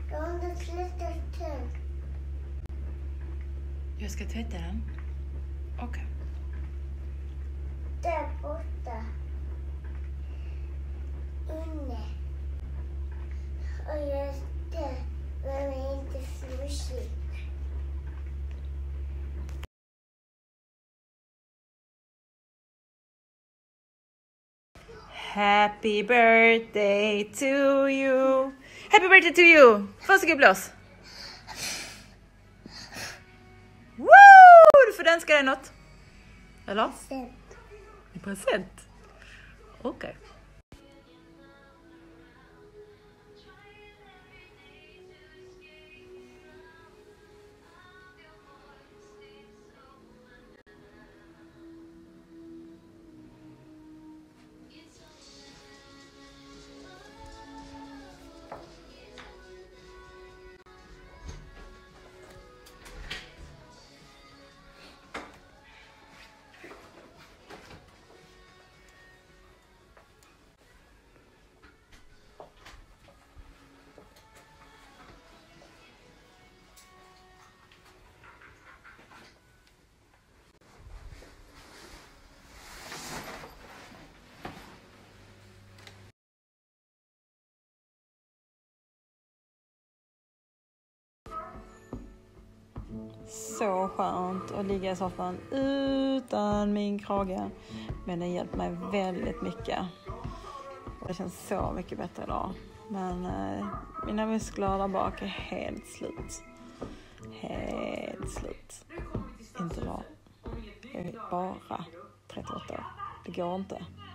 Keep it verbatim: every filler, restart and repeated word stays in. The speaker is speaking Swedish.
Jag har inte slutat tugg. Jag ska tvätta den. Okej. Okay. Där borta. Inne. Och just det. Men är inte smutsigt. Happy birthday to you. Happy birthday to you. Varsågod blås. Woo! Du får önska dig något. Eller? Present. En present. Okej. Okay. Så skönt att ligga i soffan utan min krage. Men den hjälper mig väldigt mycket. Det känns så mycket bättre idag. Men eh, mina muskler där bak är helt slut. Helt slut. Inte bra. Jag är bara trettioåtta år. Det går inte.